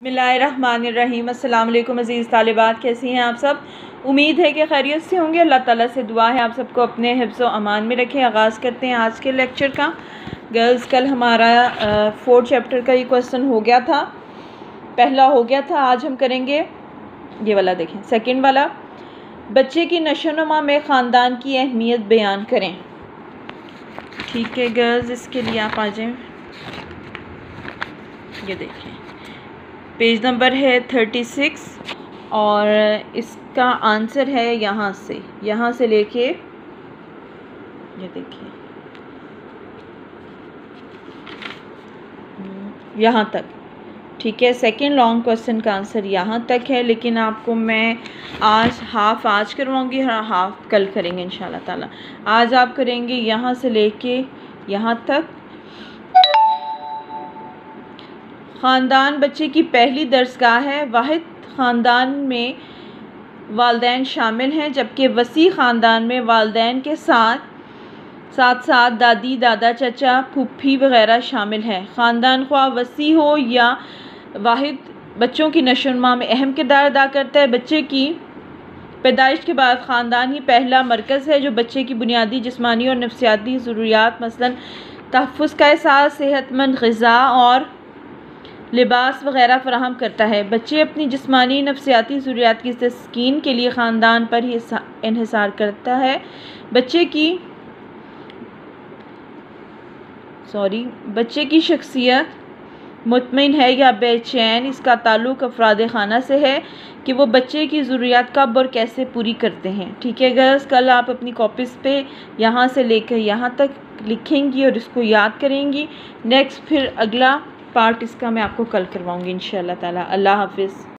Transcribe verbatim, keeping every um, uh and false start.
बिस्मिल्लाहिर्रहमानिर्रहीम। अस्सलाम वालेकुम अज़ीज़ तालिबात, कैसी हैं आप सब। उम्मीद है कि खैरियत से होंगे। अल्लाह ताला से दुआ है आप सबको अपने हिफ्ज़ व अमान में रखें। आगाज़ करते हैं आज के लेक्चर का। गर्ल्स, कल हमारा फोर्थ चैप्टर का ये क्वेश्चन हो गया था, पहला हो गया था। आज हम करेंगे ये वाला, देखें सेकंड वाला। बच्चे की नशोनुमा में ख़ानदान की अहमियत बयान करें। ठीक है गर्ल्स, इसके लिए आप आ जाएँ। ये देखें पेज नंबर है थर्टी सिक्स और इसका आंसर है यहाँ से यहाँ से लेके ये देखिए यहाँ तक। ठीक है, सेकंड लॉन्ग क्वेश्चन का आंसर यहाँ तक है, लेकिन आपको मैं आज हाफ आज करवाऊँगी, हाफ कल करेंगे इंशाल्लाह ताला। आज आप करेंगे यहाँ से लेके यहाँ तक। ख़ानदान बच्चे की पहली दरसगाह है। वाहिद ख़ानदान में वालिदैन शामिल हैं, जबकि वसी ख़ानदान में वालिदैन के साथ साथ साथ दादी, दादा, चाचा, फूफी वगैरह शामिल हैं। ख़ानदान ख्वाह वसी हो या वाहिद बच्चों की नशोनुमा में अहम किरदार अदा करता है। बच्चे की पैदाइश के बाद ख़ानदान ही पहला मरकज़ है जो बच्चे की बुनियादी जिस्मानी और नफ्सियाती ज़रूरियात मसलन तहफ़्फ़ुज़ का एहसास, सेहतमंद ग़िज़ा और लिबास वगैरह फ़राहम करता है। बच्चे अपनी जिस्मानी नफ्सियाती ज़रूरियात की तस्कीन के लिए ख़ानदान पर ही इन्हिसार करता है। बच्चे की सॉरी बच्चे की शख्सियत मुतमईन है या बेचैन, इसका ताल्लुक़ अफ़राद ख़ाना से है कि वो बच्चे की ज़रूरियात कब और कैसे पूरी करते हैं। ठीक है गर्ल्स, कल आप अपनी कॉपीज़ पे यहाँ से लेकर यहाँ तक लिखेंगी और इसको याद करेंगी। नेक्स्ट फिर अगला पार्ट इसका मैं आपको कल करवाऊँगी इंशाअल्लाह ताला। अल्लाह हाफ़िज़।